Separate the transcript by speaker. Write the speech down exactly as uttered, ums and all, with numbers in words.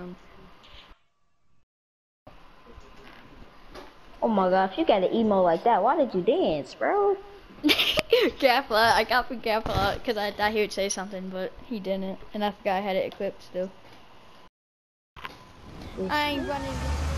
Speaker 1: down.
Speaker 2: Oh my gosh, you got an emo like that. Why did you dance, bro?
Speaker 1: Gaffa, I got for Gaffa because I thought he would say something, but he didn't, and I forgot I had it equipped still. I ain't running.